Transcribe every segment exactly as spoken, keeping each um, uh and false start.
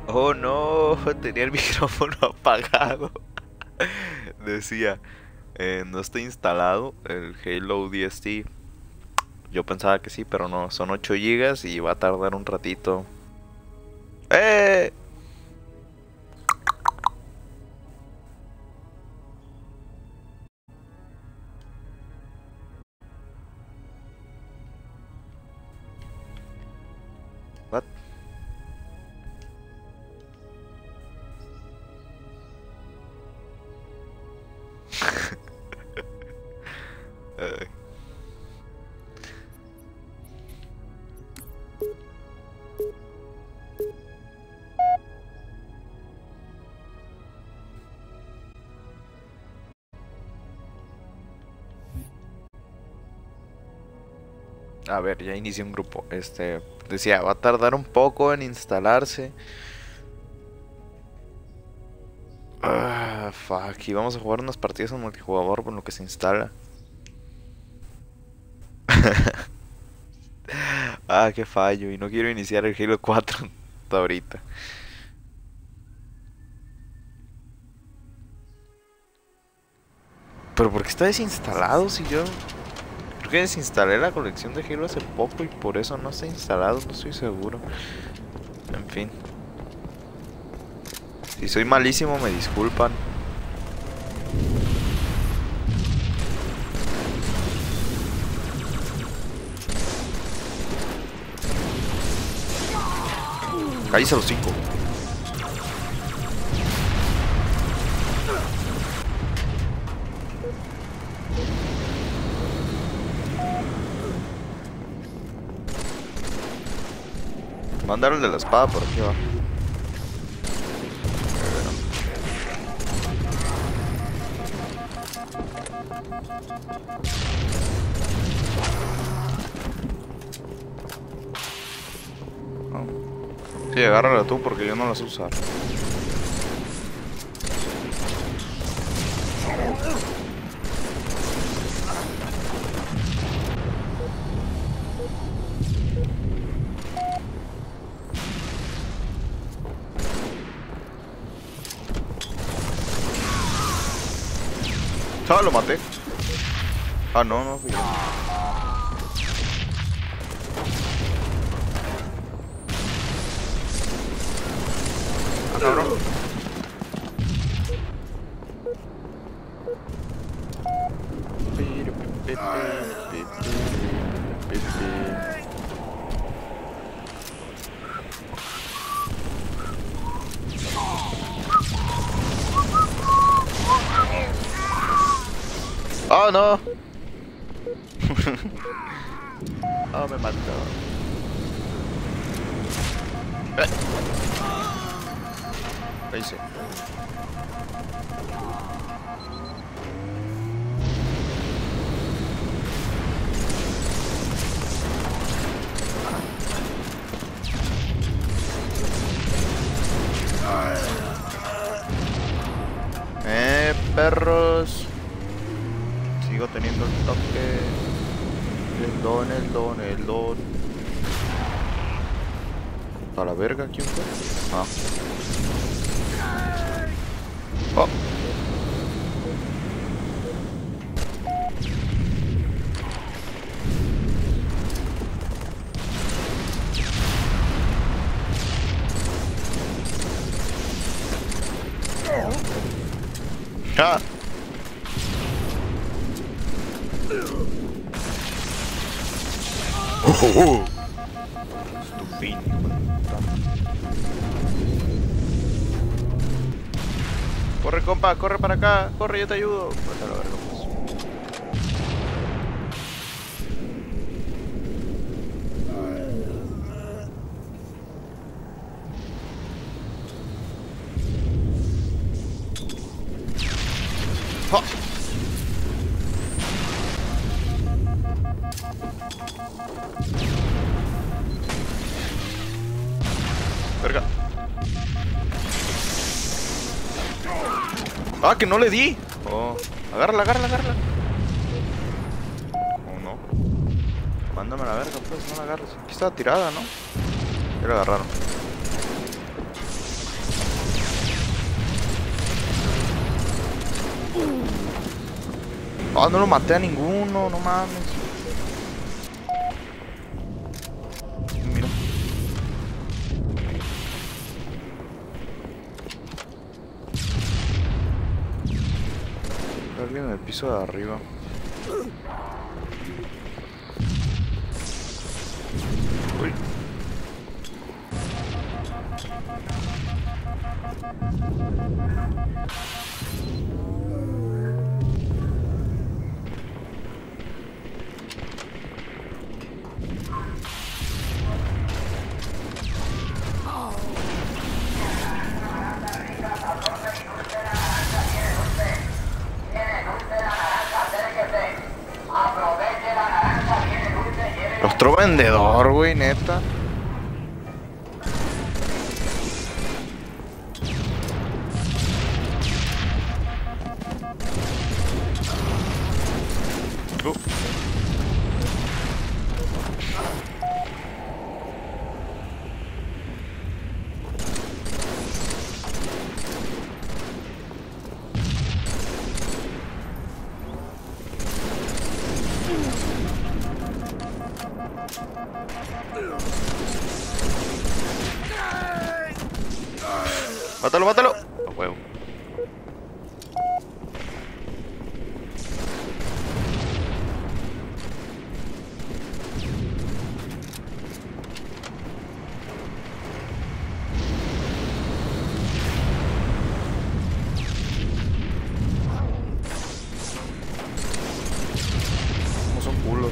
Oh no, tenía el micrófono apagado. Decía, eh, no está instalado el Halo D S T. Yo pensaba que sí, pero no, son ocho gigas y va a tardar un ratito. ¡Eh! What? Ay. A ver, ya inicié un grupo. Este, decía, va a tardar un poco en instalarse. Ah, fuck. Y vamos a jugar unas partidas en multijugador con lo que se instala. Ah, qué fallo. Y no quiero iniciar el Halo cuatro hasta ahorita. Pero ¿por qué está desinstalado si yo... Creo que desinstalé la colección de Halo hace poco y por eso no está instalado, no estoy seguro. En fin. Si soy malísimo me disculpan. Cállese los cinco. Mandar el de la espada por aquí va. Sí, agárrala tú porque yo no las sé usar. Ah, lo maté. Ah, no, no fui yo. Ah, cabrón. Oh no. Oh, me mató. Eh. ¿Qué hice? Eh, perros. Sigo teniendo el toque. El don, el don, el don. A la verga, ¿quién fue? Ah. Oh. Ah. Oh, oh, oh. Estupendo. Corre, compa, corre para acá. Corre, yo te ayudo. Vete a la verga, pues. ¡Oh! Verga. Ah, que no le di. Oh, agárrala, agárrala, agárrala. Oh, no. Mándame a la verga, pues, no la agarres. Aquí estaba tirada, ¿no? Ya la agarraron. Oh, no lo maté a ninguno, no mames. Mira. Alguien en el piso de arriba. Uy. Otro vendedor, güey, neta. Uh. Mátalo, mátalo. A huevo. ¿Cómo son culos?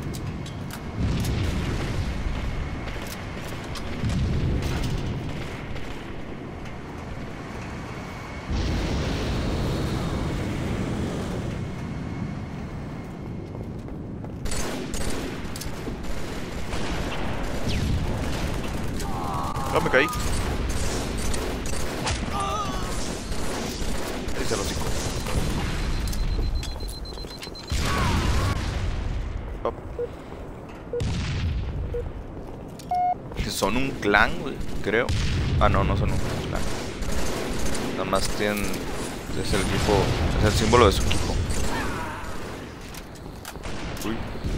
Ah, me caí. Ahí se lo hocico. Pop. Son un clan, güey, creo. Ah, no, no son un clan. Nada más tienen... Es el equipo... Es el símbolo de su equipo. Uy.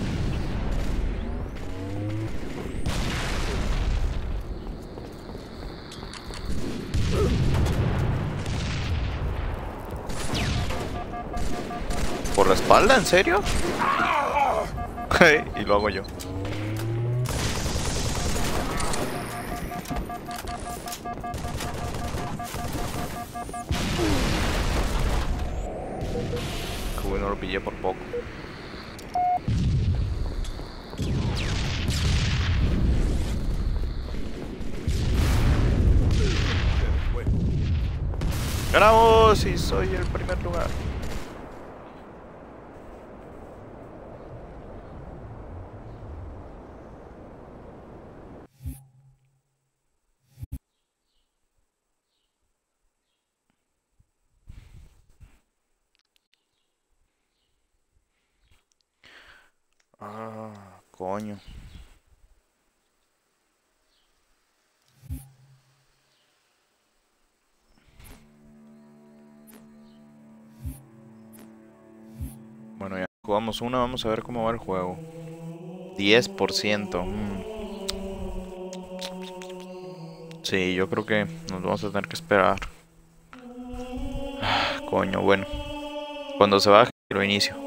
¿Por la espalda? ¿En serio? Y lo hago yo. Qué bueno, lo pillé por poco. ¡Ganamos! Y soy el primer lugar. Ah, coño. Bueno, ya jugamos una, vamos a ver cómo va el juego. diez por ciento. Mm. Sí, yo creo que nos vamos a tener que esperar. Ah, coño, bueno. Cuando se baje, lo inicio.